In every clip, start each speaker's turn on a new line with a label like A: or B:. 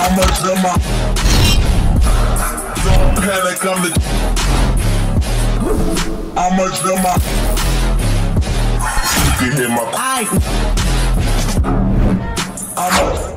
A: How much am I? Don't panic, I'm the. How much am I? You can hear my. I'm.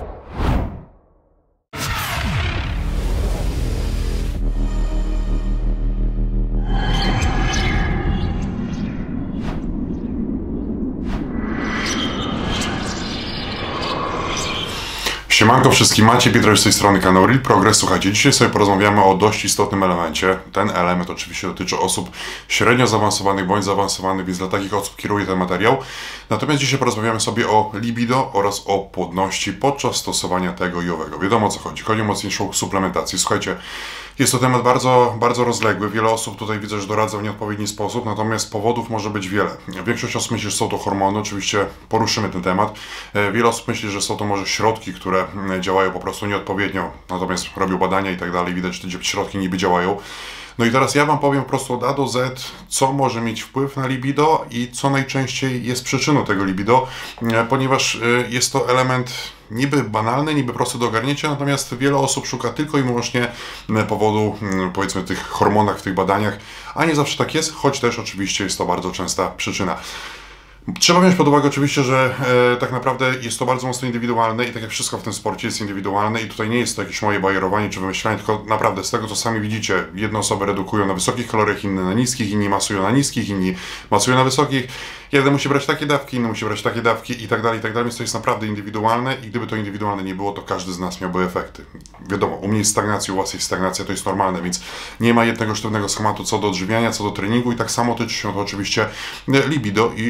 B: Siemanko wszystkim, Maciej Pietrowicz z tej strony kanału Real Progress. Słuchajcie, dzisiaj sobie porozmawiamy o dość istotnym elemencie. Ten element oczywiście dotyczy osób średnio zaawansowanych bądź zaawansowanych, więc dla takich osób kieruję ten materiał. Natomiast dzisiaj porozmawiamy sobie o libido oraz o płodności podczas stosowania tego i owego. Wiadomo o co chodzi. Chodzi o mocniejszą suplementację. Słuchajcie, jest to temat bardzo rozległy. Wiele osób tutaj widzę, że doradza w nieodpowiedni sposób, natomiast powodów może być wiele. Większość osób myśli, że są to hormony, oczywiście poruszymy ten temat. Wiele osób myśli, że są to może środki, które działają po prostu nieodpowiednio, natomiast robią badania i tak dalej, widać, że te środki niby działają. No i teraz ja Wam powiem po prostu od A do Z, co może mieć wpływ na libido i co najczęściej jest przyczyną tego libido, ponieważ jest to element niby banalny, niby prosty do ogarnięcia, natomiast wiele osób szuka tylko i wyłącznie powodu, powiedzmy, w tych hormonach, w tych badaniach, a nie zawsze tak jest, choć też oczywiście jest to bardzo częsta przyczyna. Trzeba wziąć pod uwagę oczywiście, że tak naprawdę jest to bardzo mocno indywidualne i tak jak wszystko w tym sporcie jest indywidualne i tutaj nie jest to jakieś moje bajerowanie czy wymyślanie, tylko naprawdę z tego co sami widzicie, jedne osoby redukują na wysokich kaloriach, inne na niskich, inni masują na niskich, inni masują na wysokich. Jeden musi brać takie dawki, inny musi brać takie dawki i tak dalej, więc to jest naprawdę indywidualne i gdyby to indywidualne nie było, to każdy z nas miałby efekty. Wiadomo, u mnie jest stagnacja, u Was jest stagnacja, to jest normalne, więc nie ma jednego sztywnego schematu co do odżywiania, co do treningu i tak samo tyczy się to oczywiście libido i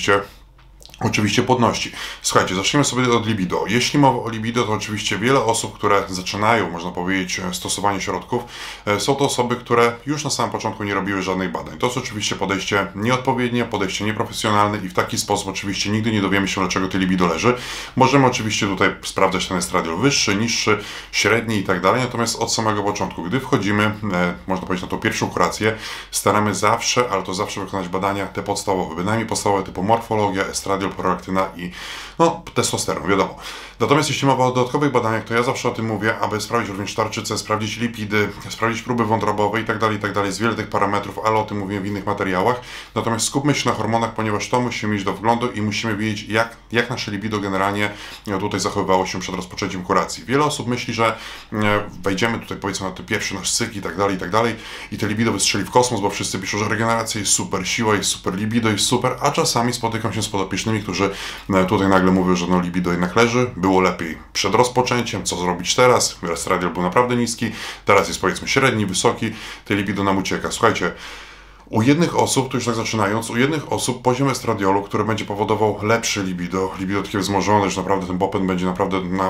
B: oczywiście płodności. Słuchajcie, zacznijmy sobie od libido. Jeśli mowa o libido, to oczywiście wiele osób, które zaczynają, można powiedzieć, stosowanie środków, są to osoby, które już na samym początku nie robiły żadnych badań. To jest oczywiście podejście nieodpowiednie, podejście nieprofesjonalne i w taki sposób oczywiście nigdy nie dowiemy się, dlaczego to libido leży. Możemy oczywiście tutaj sprawdzać ten estradiol wyższy, niższy, średni i tak dalej, natomiast od samego początku, gdy wchodzimy, można powiedzieć, na tą pierwszą kurację, staramy zawsze, ale to zawsze wykonać badania te podstawowe, bynajmniej podstawowe typu morfologia, estradiol, prolaktyna i testosteron, wiadomo. Natomiast jeśli mowa o dodatkowych badaniach, to ja zawsze o tym mówię, aby sprawdzić również tarczycę, sprawdzić lipidy, sprawdzić próby wątrobowe i tak dalej, jest wiele tych parametrów, ale o tym mówiłem w innych materiałach. Natomiast skupmy się na hormonach, ponieważ to musimy mieć do wglądu i musimy wiedzieć, jak nasze libido generalnie tutaj zachowywało się przed rozpoczęciem kuracji. Wiele osób myśli, że wejdziemy tutaj, powiedzmy, na ten pierwszy nasz cykl i tak dalej i te libido wystrzeli w kosmos, bo wszyscy piszą, że regeneracja jest super, siła jest super, libido jest super, a czasami spotykam się z podopiecznymi, którzy tutaj nagle mówią, że libido jednak leży, było lepiej przed rozpoczęciem, co zrobić teraz, estradiol był naprawdę niski, teraz jest powiedzmy średni, wysoki, te libido nam ucieka. Słuchajcie, u jednych osób, tu już tak zaczynając, u jednych osób poziom estradiolu, który będzie powodował lepsze libido takie wzmożone, że naprawdę ten popęd będzie naprawdę na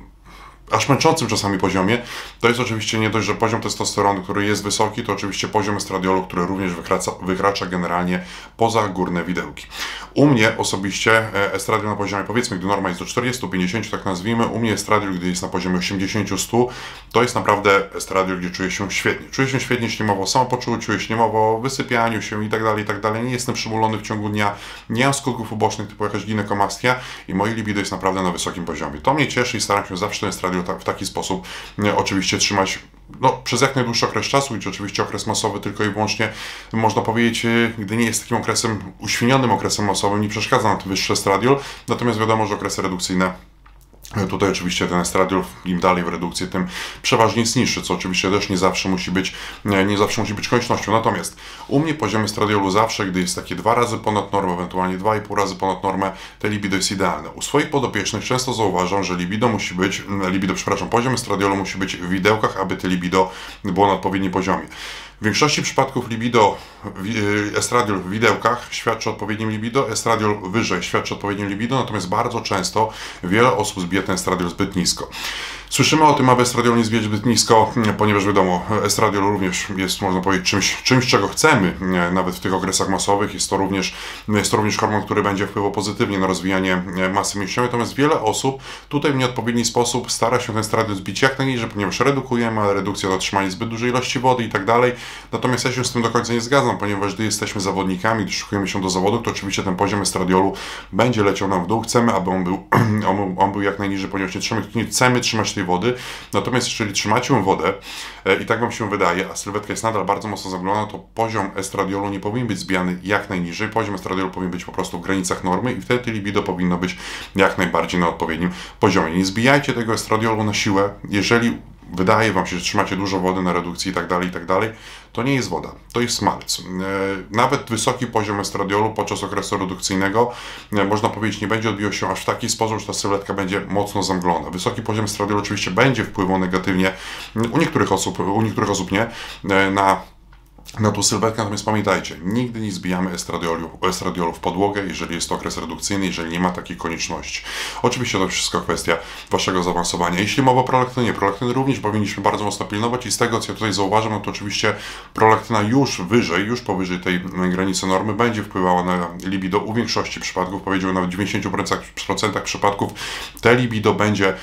B: aż męczącym czasami poziomie, to jest oczywiście nie dość, że poziom testosteronu, który jest wysoki, to oczywiście poziom estradiolu, który również wykracza generalnie poza górne widełki. U mnie osobiście estradiol na poziomie, powiedzmy, gdy norma jest do 40-50, tak nazwijmy, u mnie estradiol, gdy jest na poziomie 80-100, to jest naprawdę estradiol, gdzie czuję się świetnie. Czuję się świetnie, jeśli mowa o samopoczuciu, jeśli mowa o wysypianiu się i tak dalej. Nie jestem przymulony w ciągu dnia, nie mam skutków ubocznych typu jakaś ginekomastia i moje libido jest naprawdę na wysokim poziomie. To mnie cieszy i staram się zawsze ten estradiol w taki sposób oczywiście trzymać przez jak najdłuższy okres czasu i czy oczywiście okres masowy tylko i wyłącznie, można powiedzieć, gdy nie jest takim okresem, uświnionym okresem masowym, nie przeszkadza nam ten wyższy estradiol, natomiast wiadomo, że okresy redukcyjne, tutaj oczywiście ten estradiol, im dalej w redukcji, tym przeważnie jest niższy, co oczywiście też nie zawsze musi być koniecznością. Natomiast u mnie poziom estradiolu zawsze, gdy jest takie 2 razy ponad normę, ewentualnie 2,5 razy ponad normę, te libido jest idealne. U swoich podopiecznych często zauważam, że poziom estradiolu musi być w widełkach, aby te libido było na odpowiednim poziomie. W większości przypadków estradiol w widełkach świadczy o odpowiednim libido, estradiol wyżej świadczy o odpowiednim libido, natomiast bardzo często wiele osób zbija ten estradiol zbyt nisko. Słyszymy o tym, aby estradiol nie zbijać zbyt nisko, ponieważ wiadomo, estradiol również jest, można powiedzieć, czymś, czego chcemy, nawet w tych okresach masowych. Jest to również hormon, który będzie wpływał pozytywnie na rozwijanie masy mięśniowej, natomiast wiele osób tutaj w nieodpowiedni sposób stara się ten estradiol zbić jak najniżej, ponieważ redukujemy, ale redukcja to otrzymanie zbyt dużej ilości wody i tak dalej. Natomiast ja się z tym do końca nie zgadzam, ponieważ gdy jesteśmy zawodnikami, gdy szykujemy się do zawodu, to oczywiście ten poziom estradiolu będzie leciał nam w dół. Chcemy, aby on był jak najniżej, ponieważ nie chcemy trzymać tej tej wody. Natomiast jeżeli trzymacie wodę i tak wam się wydaje, a sylwetka jest nadal bardzo mocno zamglona, to poziom estradiolu nie powinien być zbijany jak najniżej. Poziom estradiolu powinien być po prostu w granicach normy i wtedy libido powinno być jak najbardziej na odpowiednim poziomie. Nie zbijajcie tego estradiolu na siłę. Jeżeli wydaje wam się, że trzymacie dużo wody na redukcji i tak dalej, to nie jest woda, to jest smalec. Nawet wysoki poziom estradiolu podczas okresu redukcyjnego, można powiedzieć, nie będzie odbijał się aż w taki sposób, że ta sylwetka będzie mocno zamglona. Wysoki poziom estradiolu oczywiście będzie wpływał negatywnie, u niektórych osób nie, na tą sylwetkę, natomiast pamiętajcie, nigdy nie zbijamy estradiolu w podłogę, jeżeli jest to okres redukcyjny, jeżeli nie ma takiej konieczności. Oczywiście to wszystko kwestia waszego zaawansowania. Jeśli mowa o prolaktynie również powinniśmy bardzo mocno pilnować i z tego, co ja tutaj zauważam, no to oczywiście prolaktyna już powyżej tej granicy normy będzie wpływała na libido u większości przypadków, powiedziałbym nawet w 90% przypadków te libido będzie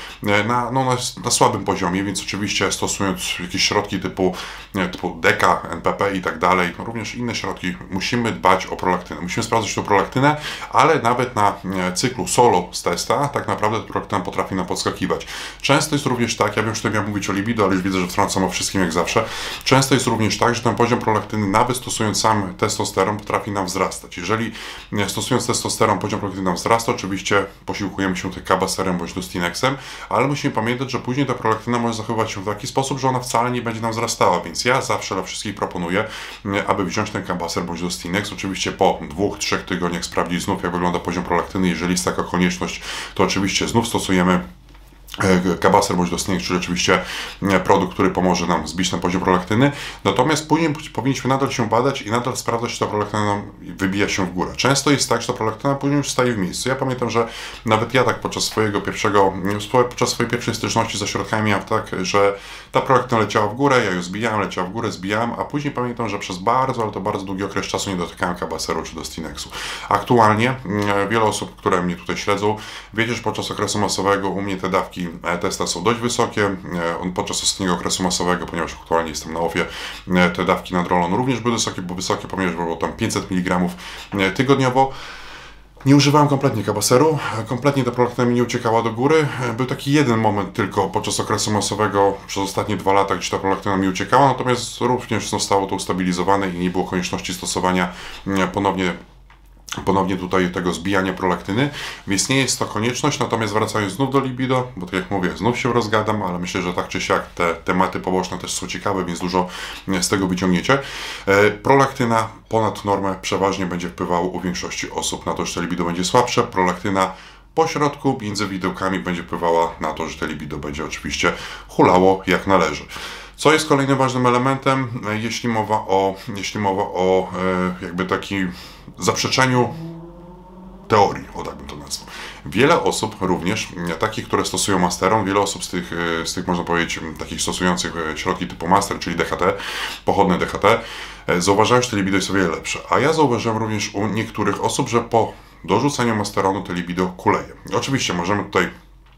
B: na słabym poziomie, więc oczywiście stosując jakieś środki typu deka, NPP i tak dalej, również inne środki, musimy dbać o prolaktynę. Musimy sprawdzać tą prolaktinę, ale nawet na cyklu solo z testa tak naprawdę prolaktyna potrafi nam podskakiwać. Często jest również tak, ja wiem, że tutaj miałem mówić o libido, ale już widzę, że wtrącam o wszystkim jak zawsze. Często jest również tak, że ten poziom prolaktyny, nawet stosując sam testosteron, potrafi nam wzrastać. Jeżeli stosując testosteron, poziom prolaktyny nam wzrasta, oczywiście posiłkujemy się tym kabaserem bądź Dostinexem, ale musimy pamiętać, że później ta prolaktyna może zachowywać się w taki sposób, że ona wcale nie będzie nam wzrastała, więc ja zawsze dla wszystkich proponuję, aby wziąć ten kabaser bądź Dostinex, oczywiście po 2-3 tygodniach sprawdzić znów, jak wygląda poziom prolaktyny. Jeżeli jest taka konieczność, to oczywiście znów stosujemy kabaser bądź Dostinex, czyli oczywiście produkt, który pomoże nam zbić ten poziom prolaktyny. Natomiast później powinniśmy nadal się badać i nadal sprawdzać, czy ta prolaktyna nam wybija się w górę. Często jest tak, że ta prolaktyna później już staje w miejscu. Ja pamiętam, że nawet ja tak podczas swojej pierwszej styczności ze środkami miałem tak, że ta prolaktyna leciała w górę, ja ją zbijałem, leciała w górę, zbijałem, a później pamiętam, że przez bardzo długi okres czasu nie dotykałem kabaseru czy Dostinexu. Aktualnie wiele osób, które mnie tutaj śledzą, wiecie, że podczas okresu masowego u mnie te dawki testa są dość wysokie. Podczas ostatniego okresu masowego, ponieważ aktualnie jestem na OFie, te dawki nadrolon również były wysokie, ponieważ było tam 500 mg tygodniowo. Nie używałem kompletnie kabaseru, kompletnie ta prolaktyna mi nie uciekała do góry. Był taki jeden moment tylko podczas okresu masowego przez ostatnie 2 lata, gdzie ta prolaktyna mi uciekała, natomiast również zostało to ustabilizowane i nie było konieczności stosowania ponownie tutaj tego zbijania prolaktyny, więc nie jest to konieczność. Natomiast wracając znów do libido, bo tak jak mówię, znów się rozgadam, ale myślę, że tak czy siak te tematy poboczne też są ciekawe, więc dużo z tego wyciągniecie. Prolaktyna ponad normę przeważnie będzie wpływała u większości osób na to, że te libido będzie słabsze. Prolaktyna pośrodku między widełkami będzie wpływała na to, że te libido będzie oczywiście hulało jak należy. Co jest kolejnym ważnym elementem, jeśli mowa o jakby takim zaprzeczeniu teorii, o tak bym to nazwał. Wiele osób również, takich, które stosują Masteron, wiele osób z tych można powiedzieć, takich stosujących środki typu Master, czyli DHT, pochodne DHT, zauważają, że te libido jest o wiele lepsze. A ja zauważyłem również u niektórych osób, że po dorzuceniu Masteronu te libido kuleje. Oczywiście możemy tutaj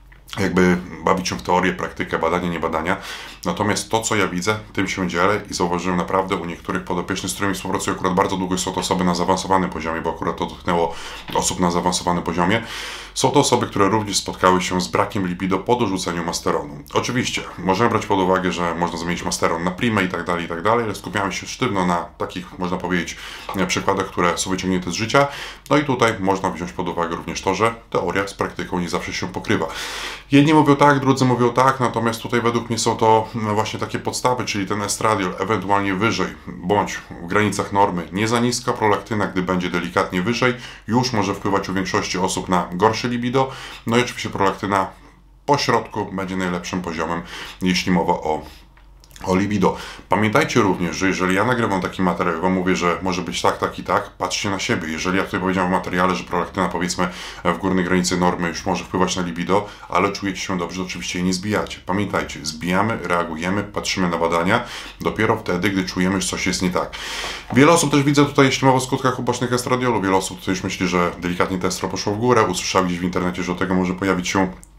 B: jakby bawić się w teorię, praktykę, badania, nie badania. Natomiast to, co ja widzę, tym się dzielę i zauważyłem naprawdę u niektórych podopiecznych, z którymi współpracuję akurat bardzo długo, są to osoby na zaawansowanym poziomie, bo akurat to dotknęło osób na zaawansowanym poziomie. Są to osoby, które również spotkały się z brakiem libido po dorzuceniu Masteronu. Oczywiście, możemy brać pod uwagę, że można zamienić Masteron na Primę i tak dalej, ale skupiamy się sztywno na takich, można powiedzieć, przykładach, które są wyciągnięte z życia. No i tutaj można wziąć pod uwagę również to, że teoria z praktyką nie zawsze się pokrywa. Jedni mówią tak, drudzy mówią tak, natomiast tutaj według mnie są to właśnie takie podstawy, czyli ten estradiol ewentualnie wyżej, bądź w granicach normy, nie za niska, prolaktyna, gdy będzie delikatnie wyżej, już może wpływać u większości osób na gorsze libido, no i oczywiście prolaktyna po środku będzie najlepszym poziomem, jeśli mowa o libido. Pamiętajcie również, że jeżeli ja nagrywam taki materiał, wam mówię, że może być tak i tak, patrzcie na siebie. Jeżeli ja tutaj powiedziałem w materiale, że prolaktyna powiedzmy w górnej granicy normy już może wpływać na libido, ale czujecie się dobrze, to oczywiście jej nie zbijacie. Pamiętajcie, zbijamy, reagujemy, patrzymy na badania, dopiero wtedy, gdy czujemy, że coś jest nie tak. Wiele osób też widzę tutaj, jeśli mowa o skutkach ubocznych estradiolu, wiele osób tutaj już myśli, że delikatnie te estro poszło w górę, usłyszał gdzieś w internecie, że do tego może pojawić się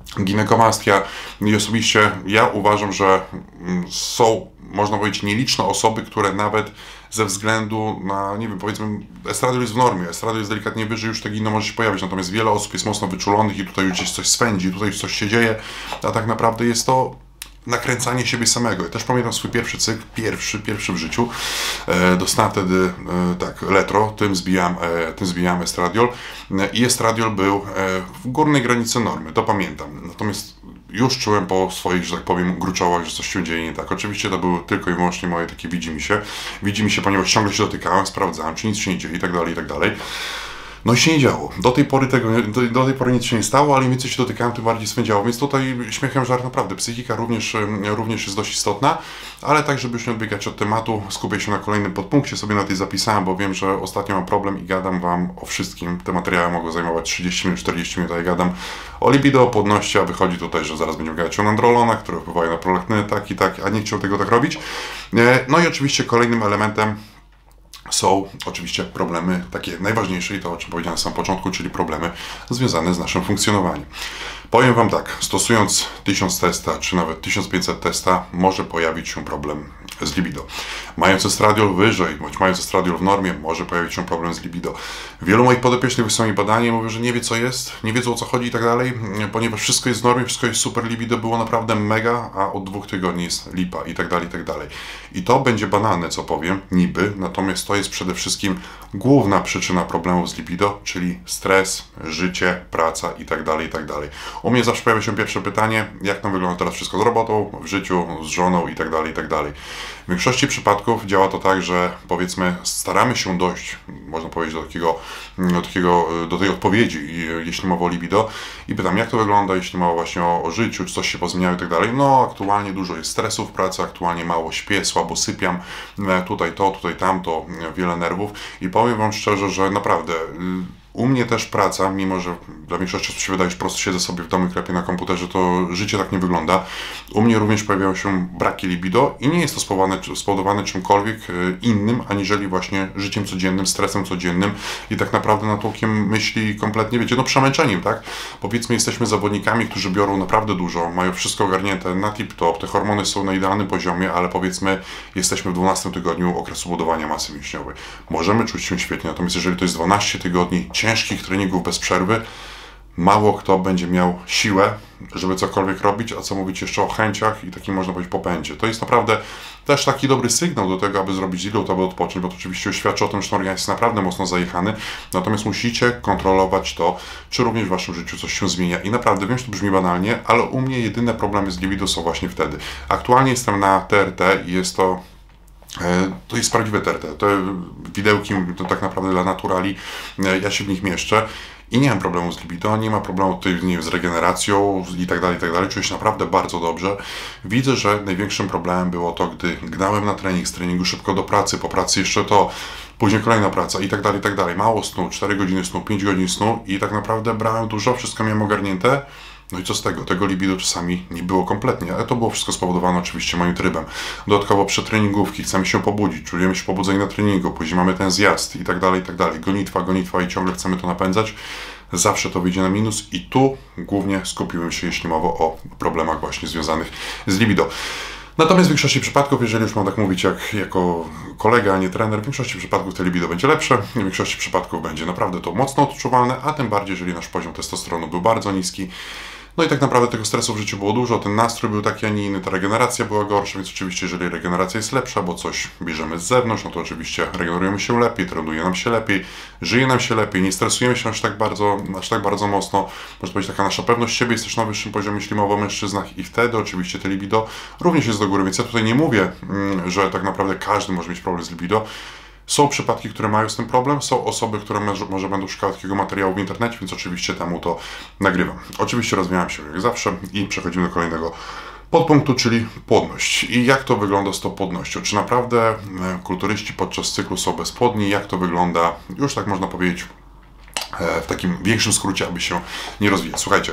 B: ginekomastia i osobiście ja uważam, że są, można powiedzieć, nieliczne osoby, które nawet ze względu na, nie wiem, powiedzmy, estradiol jest w normie, estradiol jest delikatnie wyżej, już te gino może się pojawić, natomiast wiele osób jest mocno wyczulonych i tutaj już gdzieś coś swędzi, tutaj już coś się dzieje, a tak naprawdę jest to nakręcanie siebie samego. Ja też pamiętam swój pierwszy cykl, pierwszy w życiu. Dostałem wtedy tak, letro, tym zbijałem estradiol i estradiol był w górnej granicy normy, to pamiętam. Natomiast już czułem po swoich, że tak powiem, gruczołach, że coś się dzieje nie tak. Oczywiście to były tylko i wyłącznie moje takie widzi mi się, ponieważ ciągle się dotykałem, sprawdzałem, czy nic się nie dzieje i tak dalej, i tak dalej. No i się nie działo. Do tej pory nic się nie stało, ale im więcej się dotykałem, tym bardziej swędziało. Więc tutaj śmiechem żart, naprawdę psychika również jest dość istotna, ale tak, żeby już nie odbiegać od tematu, skupię się na kolejnym podpunkcie, sobie na tej zapisałem, bo wiem, że ostatnio mam problem i gadam Wam o wszystkim. Te materiały mogą zajmować 30 minut, 40 minut, a ja gadam o libido, o płodności, a wychodzi tutaj, że zaraz będziemy gadać o nandrolonach, które wpływają na prolaktynę, tak, a nie chciał tego tak robić. No i oczywiście kolejnym elementem są oczywiście problemy takie najważniejsze i to, o czym powiedziałem na samym początku, czyli problemy związane z naszym funkcjonowaniem. Powiem Wam tak, stosując 1000 testa, czy nawet 1500 testa, może pojawić się problem z libido. Mając estradiol wyżej, bądź mając estradiol w normie, może pojawić się problem z libido. Wielu moich podopiecznych wysłało mi badanie i mówią, że nie wie co jest, nie wiedzą o co chodzi i tak dalej, ponieważ wszystko jest w normie, wszystko jest super, libido było naprawdę mega, a od 2 tygodni jest lipa i tak dalej, i tak dalej. I to będzie banalne, co powiem, niby, natomiast to jest przede wszystkim główna przyczyna problemów z libido, czyli stres, życie, praca i tak dalej, i tak dalej. U mnie zawsze pojawia się pierwsze pytanie, jak nam wygląda teraz wszystko z robotą, w życiu, z żoną i tak dalej, i tak dalej. W większości przypadków działa to tak, że powiedzmy staramy się dojść, można powiedzieć, do tej odpowiedzi, jeśli mowa o libido i pytam, jak to wygląda, jeśli mowa właśnie o życiu, czy coś się pozmieniało i tak dalej. No aktualnie dużo jest stresu w pracy, aktualnie mało śpię, słabo sypiam, tutaj to, tutaj tamto, wiele nerwów i powiem Wam szczerze, że naprawdę u mnie też praca, mimo że dla większości osób się wydaje, że po prostu siedzę sobie w domu i klepię na komputerze, to życie tak nie wygląda. U mnie również pojawiają się braki libido i nie jest to spowodowane czymkolwiek innym, aniżeli właśnie życiem codziennym, stresem codziennym i tak naprawdę natłokiem myśli kompletnie, wiecie, no przemęczeniem, tak? Powiedzmy, jesteśmy zawodnikami, którzy biorą naprawdę dużo, mają wszystko ogarnięte na tip-top, te hormony są na idealnym poziomie, ale powiedzmy, jesteśmy w 12 tygodniu okresu budowania masy mięśniowej. Możemy czuć się świetnie, natomiast jeżeli to jest 12 tygodni ciężkich treningów bez przerwy, mało kto będzie miał siłę, żeby cokolwiek robić, a co mówić jeszcze o chęciach i takim można powiedzieć popędzie. To jest naprawdę też taki dobry sygnał do tego, aby zrobić deload, aby odpocząć, bo to oczywiście świadczy o tym, że ten organizm jest naprawdę mocno zajechany, natomiast musicie kontrolować to, czy również w Waszym życiu coś się zmienia. I naprawdę, wiem, że to brzmi banalnie, ale u mnie jedyne problemy z libido są właśnie wtedy. Aktualnie jestem na TRT i jest to jest prawdziwe TRT. Te widełki to tak naprawdę dla naturali, ja się w nich mieszczę i nie mam problemu z libido, nie ma problemu tutaj, nie wiem, z regeneracją i tak dalej, czuję się naprawdę bardzo dobrze. Widzę, że największym problemem było to, gdy gnałem na trening, z treningu szybko do pracy, po pracy jeszcze to, później kolejna praca i tak dalej, mało snu, 4 godziny snu, 5 godzin snu i tak naprawdę brałem dużo, wszystko miałem ogarnięte. No i co z tego? Tego libido czasami nie było kompletnie, ale to było wszystko spowodowane oczywiście moim trybem. Dodatkowo przetreningówki, chcemy się pobudzić, czujemy się pobudzeni na treningu, później mamy ten zjazd i tak dalej, gonitwa i ciągle chcemy to napędzać. Zawsze to wyjdzie na minus i tu głównie skupiłem się, jeśli mowa o problemach właśnie związanych z libido. Natomiast w większości przypadków, jeżeli już mam tak mówić jako kolega, a nie trener, w większości przypadków te libido będzie lepsze, w większości przypadków będzie naprawdę to mocno odczuwalne, a tym bardziej, jeżeli nasz poziom testosteronu był bardzo niski. No i tak naprawdę tego stresu w życiu było dużo, ten nastrój był taki, a nie inny, ta regeneracja była gorsza, więc oczywiście jeżeli regeneracja jest lepsza, bo coś bierzemy z zewnątrz, no to oczywiście regenerujemy się lepiej, trenuje nam się lepiej, żyje nam się lepiej, nie stresujemy się aż tak bardzo mocno, można powiedzieć, taka nasza pewność siebie jest też na wyższym poziomie, jeśli mowa o mężczyznach i wtedy oczywiście te libido również jest do góry, więc ja tutaj nie mówię, że tak naprawdę każdy może mieć problem z libido. Są przypadki, które mają z tym problem, są osoby, które może będą szukały takiego materiału w internecie, więc oczywiście temu to nagrywam. Oczywiście rozwijam się jak zawsze i przechodzimy do kolejnego podpunktu, czyli płodność. I jak to wygląda z tą płodnością? Czy naprawdę kulturyści podczas cyklu są bezpłodni? Jak to wygląda? Już tak można powiedzieć w takim większym skrócie, aby się nie rozwijać. Słuchajcie.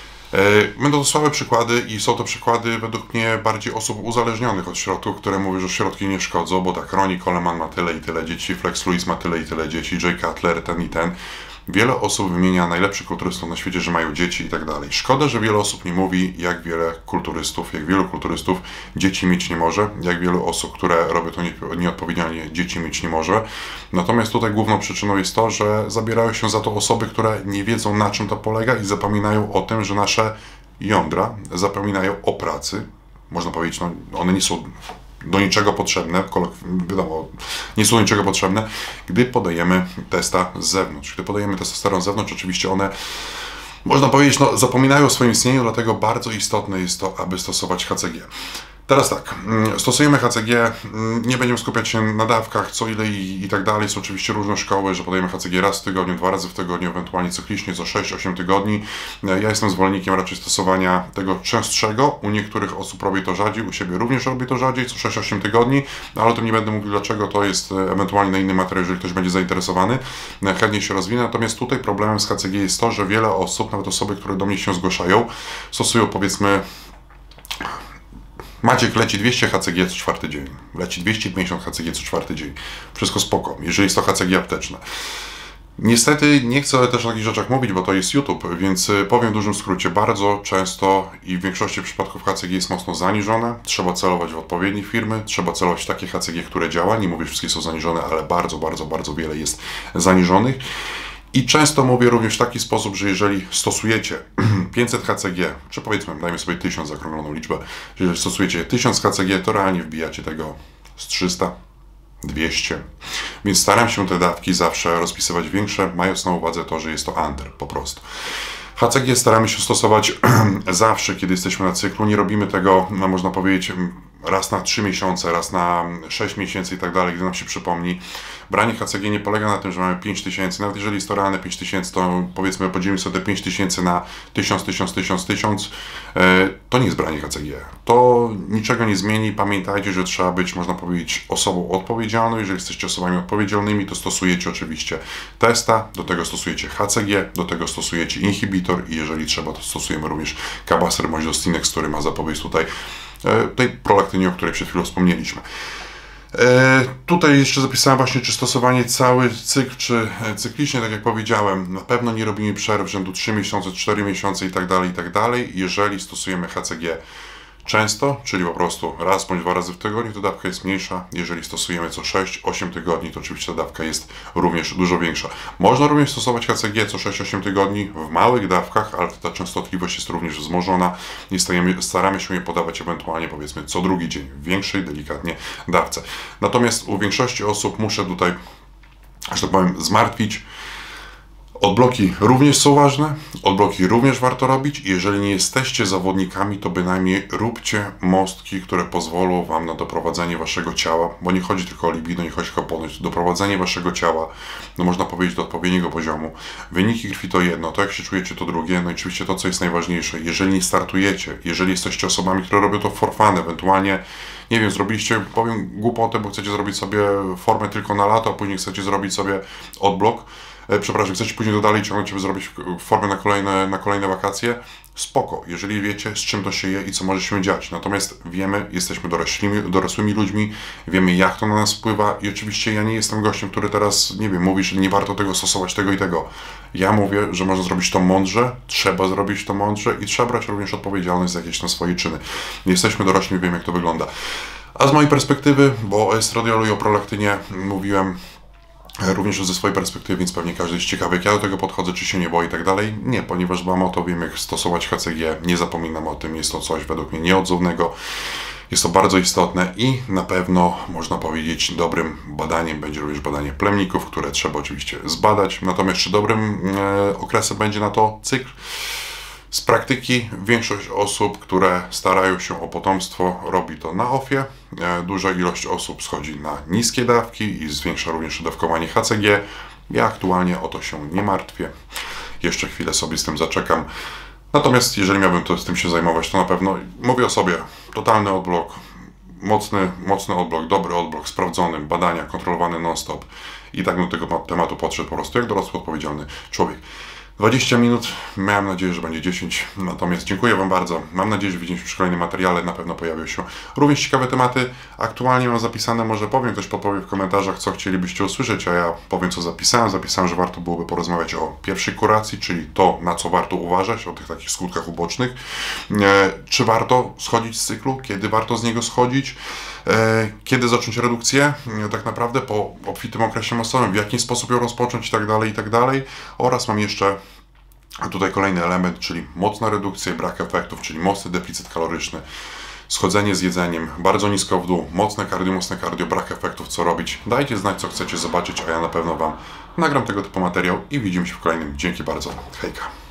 B: Będą to słabe przykłady i są to przykłady według mnie bardziej osób uzależnionych od środków, które mówią, że środki nie szkodzą, bo tak, Ronnie Coleman ma tyle i tyle dzieci, Flex Lewis ma tyle i tyle dzieci, Jay Cutler, ten i ten. Wiele osób wymienia najlepszych kulturystów na świecie, że mają dzieci i tak dalej. Szkoda, że wiele osób nie mówi, jak wielu kulturystów dzieci mieć nie może, jak wielu osób, które robią to nieodpowiedzialnie, dzieci mieć nie może. Natomiast tutaj główną przyczyną jest to, że zabierają się za to osoby, które nie wiedzą, na czym to polega i zapominają o tym, że nasze jądra zapominają o pracy. Można powiedzieć, no, one nie są do niczego potrzebne, wiadomo, nie są do niczego potrzebne, gdy podajemy testa z zewnątrz. Gdy podajemy testosteron z zewnątrz, oczywiście one, można powiedzieć, no, zapominają o swoim istnieniu, dlatego bardzo istotne jest to, aby stosować HCG. Teraz tak, stosujemy HCG, nie będziemy skupiać się na dawkach, co ile i tak dalej. Są oczywiście różne szkoły, że podajemy HCG raz w tygodniu, 2 razy w tygodniu, ewentualnie cyklicznie co 6-8 tygodni. Ja jestem zwolennikiem raczej stosowania tego częstszego. U niektórych osób robię to rzadziej, u siebie również robię to rzadziej, co 6-8 tygodni, ale o tym nie będę mówił dlaczego, to jest ewentualnie na inny materiał, jeżeli ktoś będzie zainteresowany. Chętnie się rozwinę, natomiast tutaj problemem z HCG jest to, że wiele osób, nawet osoby, które do mnie się zgłaszają, stosują powiedzmy Maciek, leci 200 HCG co 4 dzień, leci 250 HCG co 4 dzień. Wszystko spoko, jeżeli jest to HCG apteczne. Niestety nie chcę też o takich rzeczach mówić, bo to jest YouTube, więc powiem w dużym skrócie. Bardzo często i w większości przypadków HCG jest mocno zaniżone. Trzeba celować w odpowiednie firmy, trzeba celować w takie HCG, które działa. Nie mówię, że wszystkie są zaniżone, ale bardzo wiele jest zaniżonych. I często mówię również w taki sposób, że jeżeli stosujecie 500 HCG, czy powiedzmy, dajmy sobie 1000 zaokrągloną liczbę, że jeżeli stosujecie 1000 HCG, to realnie wbijacie tego z 300, 200. Więc staram się te dawki zawsze rozpisywać większe, mając na uwadze to, że jest to under po prostu. HCG staramy się stosować zawsze, kiedy jesteśmy na cyklu. Nie robimy tego, no, można powiedzieć, raz na 3 miesiące, raz na 6 miesięcy i tak dalej, gdy nam się przypomni. Branie HCG nie polega na tym, że mamy 5000, nawet jeżeli jest to realne 5000, to powiedzmy podzielimy sobie 5000 na 1000, 1000, 1000, 1000. To nie jest branie HCG. To niczego nie zmieni. Pamiętajcie, że trzeba być, można powiedzieć, osobą odpowiedzialną. Jeżeli jesteście osobami odpowiedzialnymi, to stosujecie oczywiście testa, do tego stosujecie HCG, do tego stosujecie inhibitor i jeżeli trzeba, to stosujemy również Cabaser bądź Dostinex, który ma zapowiedź tutaj tej prolaktynie, o której przed chwilą wspomnieliśmy. Tutaj jeszcze zapisałem właśnie, czy stosowanie cały cykl, czy cyklicznie, tak jak powiedziałem, na pewno nie robimy przerw rzędu 3 miesiące, 4 miesiące i tak dalej. Jeżeli stosujemy HCG często, czyli po prostu raz bądź 2 razy w tygodniu, to dawka jest mniejsza. Jeżeli stosujemy co 6-8 tygodni, to oczywiście ta dawka jest również dużo większa. Można również stosować HCG co 6-8 tygodni w małych dawkach, ale ta częstotliwość jest również wzmożona i staramy się je podawać ewentualnie powiedzmy co drugi dzień, w większej delikatnie dawce. Natomiast u większości osób muszę tutaj, że tak powiem, zmartwić. Odbloki również są ważne, odbloki również warto robić. Jeżeli nie jesteście zawodnikami, to bynajmniej róbcie mostki, które pozwolą Wam na doprowadzenie Waszego ciała, bo nie chodzi tylko o libido, nie chodzi tylko o ponoć, doprowadzenie Waszego ciała, no można powiedzieć, do odpowiedniego poziomu. Wyniki krwi to jedno, to jak się czujecie to drugie, no i oczywiście to, co jest najważniejsze, jeżeli nie startujecie, jeżeli jesteście osobami, które robią to for fun, ewentualnie nie wiem, zrobiliście, powiem głupotę, bo chcecie zrobić sobie formę tylko na lato, a później chcecie zrobić sobie odblok, przepraszam, chcecie później to dalej ciągnąć, żeby zrobić formę na kolejne wakacje, spoko, jeżeli wiecie, z czym to się je i co może się dziać. Natomiast wiemy, jesteśmy dorosłymi ludźmi, wiemy, jak to na nas wpływa i oczywiście ja nie jestem gościem, który teraz, nie wiem, mówi, że nie warto tego stosować, tego i tego. Ja mówię, że można zrobić to mądrze, trzeba zrobić to mądrze i trzeba brać również odpowiedzialność za jakieś tam swoje czyny. Jesteśmy dorośli, wiemy, jak to wygląda. A z mojej perspektywy, bo o estradiolu i o prolaktynie mówiłem również ze swojej perspektywy, więc pewnie każdy jest ciekawy, jak ja do tego podchodzę, czy się nie boję i tak dalej. Nie, ponieważ dbam o to, wiem jak stosować HCG, nie zapominam o tym, jest to coś według mnie nieodzownego, jest to bardzo istotne i na pewno można powiedzieć dobrym badaniem będzie również badanie plemników, które trzeba oczywiście zbadać, natomiast czy dobrym okresem będzie na to cykl? Z praktyki większość osób, które starają się o potomstwo, robi to na OFIE. Duża ilość osób schodzi na niskie dawki i zwiększa również dawkowanie HCG. Ja aktualnie o to się nie martwię. Jeszcze chwilę sobie z tym zaczekam. Natomiast jeżeli miałbym z tym się zajmować, to na pewno mówię o sobie. Totalny odblok, mocny odblok, dobry odblok, sprawdzony, badania, kontrolowany non-stop. I tak do tego tematu podszedł po prostu jak dorosły, odpowiedzialny człowiek. 20 minut, miałem nadzieję, że będzie 10, natomiast dziękuję Wam bardzo. Mam nadzieję, że widzimy się przy kolejnym materiale, na pewno pojawią się również ciekawe tematy. Aktualnie mam zapisane, może powiem, ktoś podpowie w komentarzach, co chcielibyście usłyszeć, a ja powiem, co zapisałem. Zapisałem, że warto byłoby porozmawiać o pierwszej kuracji, czyli to, na co warto uważać, o tych takich skutkach ubocznych. Czy warto schodzić z cyklu, kiedy warto z niego schodzić, kiedy zacząć redukcję, tak naprawdę po obfitym okresie masowym, w jaki sposób ją rozpocząć i tak dalej. Oraz mam jeszcze tutaj kolejny element, czyli mocna redukcja i brak efektów, czyli mocny deficyt kaloryczny, schodzenie z jedzeniem, bardzo nisko w dół, mocne cardio, brak efektów, co robić. Dajcie znać, co chcecie zobaczyć, a ja na pewno Wam nagram tego typu materiał i widzimy się w kolejnym. Dzięki bardzo. Hejka.